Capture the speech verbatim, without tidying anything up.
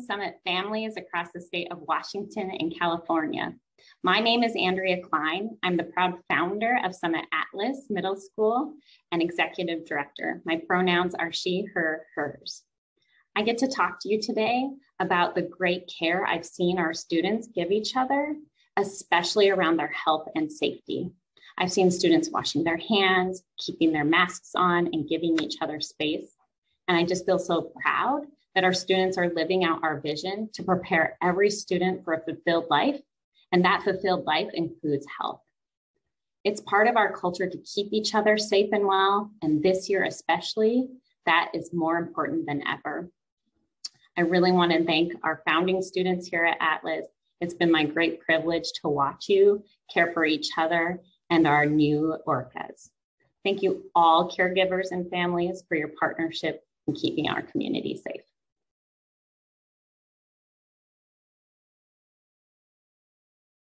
Summit families across the state of Washington and California. My name is Andrea Klein. I'm the proud founder of Summit Atlas Middle School and executive director. My pronouns are she, her, hers. I get to talk to you today about the great care I've seen our students give each other, especially around their health and safety. I've seen students washing their hands, keeping their masks on, and giving each other space. And I just feel so proud that our students are living out our vision to prepare every student for a fulfilled life, and that fulfilled life includes health. It's part of our culture to keep each other safe and well, and this year especially, that is more important than ever. I really want to thank our founding students here at Atlas. It's been my great privilege to watch you care for each other and our new orcas. Thank you all caregivers and families for your partnership in keeping our community safe.